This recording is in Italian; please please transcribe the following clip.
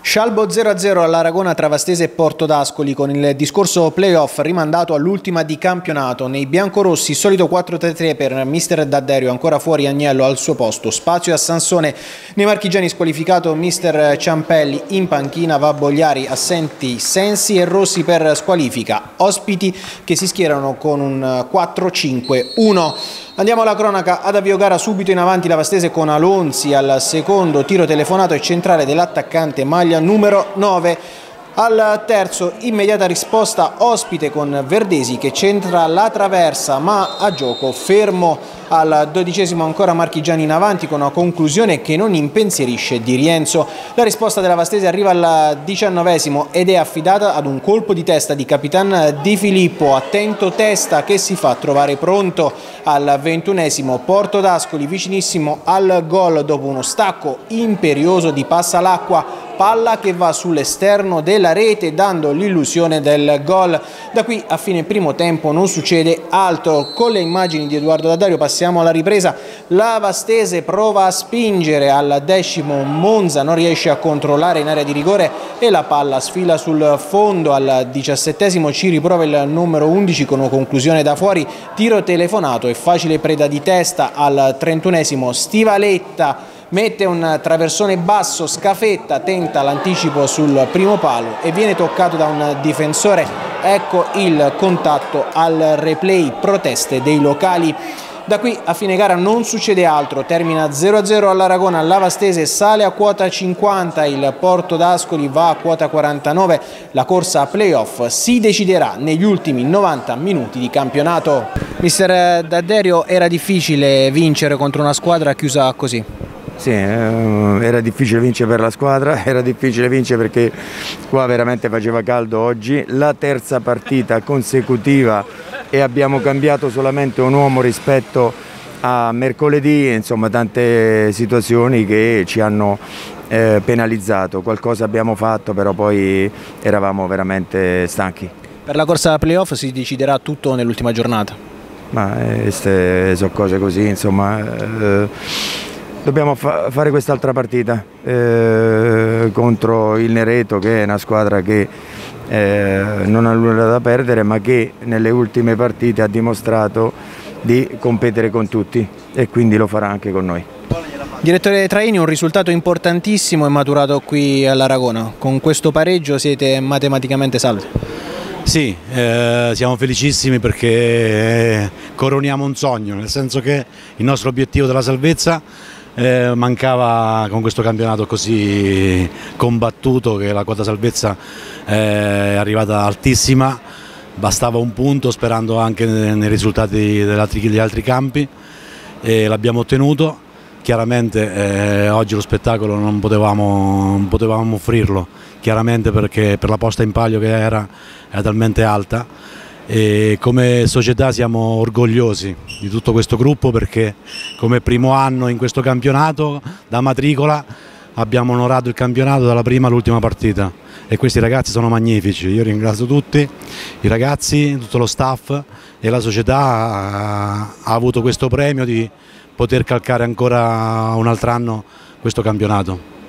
Scialbo 0-0 all'Aragona tra Vastese e Porto d'Ascoli, con il discorso playoff rimandato all'ultima di campionato. Nei biancorossi solito 4-3-3 per mister D'Adderio, ancora fuori Agnello al suo posto. Spazio a Sansone. Nei marchigiani squalificato mister Ciampelli, in panchina va Bogliari, assenti Sensi e Rossi per squalifica. Ospiti che si schierano con un 4-5-1. Andiamo alla cronaca. Ad avvio gara subito in avanti la Vastese con Alonzi al secondo tiro telefonato e centrale dell'attaccante maglia numero 9. Al terzo immediata risposta ospite con Verdesi che centra la traversa ma a gioco fermo. Al 12° ancora marchigiani in avanti con una conclusione che non impensierisce Di Rienzo. La risposta della Vastese arriva al 19° ed è affidata ad un colpo di testa di Capitan Di Filippo. Attento Testa che si fa trovare pronto. Al 21° Porto d'Ascoli vicinissimo al gol dopo uno stacco imperioso di passa l'acqua. Palla che va sull'esterno della rete dando l'illusione del gol. Da qui a fine primo tempo non succede altro. Con le immagini di Edoardo D'Addario passiamo alla ripresa. La Vastese prova a spingere al 10°, Monza non riesce a controllare in area di rigore e la palla sfila sul fondo. Al 17° ci riprova il numero 11 con una conclusione da fuori, tiro telefonato e facile preda di testa. Al 31° Stivaletta mette un traversone basso, Scafetta tenta l'anticipo sul primo palo e viene toccato da un difensore. Ecco il contatto al replay, proteste dei locali. Da qui a fine gara non succede altro, termina 0-0 all'Aragona, la Vastese sale a quota 50, il Porto d'Ascoli va a quota 49, la corsa a playoff si deciderà negli ultimi 90 minuti di campionato. Mister D'Adderio, era difficile vincere contro una squadra chiusa così? Sì, era difficile vincere per la squadra, era difficile vincere perché qua veramente faceva caldo oggi, la terza partita consecutiva e abbiamo cambiato solamente un uomo rispetto a mercoledì, insomma tante situazioni che ci hanno penalizzato, qualcosa abbiamo fatto però poi eravamo veramente stanchi. Per la corsa playoff si deciderà tutto nell'ultima giornata? Ma queste sono cose così, insomma. Dobbiamo fare quest'altra partita contro il Nereto, che è una squadra che non ha nulla da perdere ma che nelle ultime partite ha dimostrato di competere con tutti e quindi lo farà anche con noi. Direttore Traini, un risultato importantissimo è maturato qui all'Aragona. Con questo pareggio siete matematicamente salvi? Sì, siamo felicissimi perché coroniamo un sogno, nel senso che il nostro obiettivo della salvezza mancava con questo campionato così combattuto, che la quota salvezza è arrivata altissima, bastava un punto sperando anche nei risultati degli altri campi e l'abbiamo ottenuto. Chiaramente oggi lo spettacolo non potevamo offrirlo, chiaramente perché per la posta in palio che era talmente alta. E come società siamo orgogliosi di tutto questo gruppo perché come primo anno in questo campionato da matricola abbiamo onorato il campionato dalla prima all'ultima partita e questi ragazzi sono magnifici. Io ringrazio tutti i ragazzi, tutto lo staff e la società ha avuto questo premio di poter calcare ancora un altro anno questo campionato.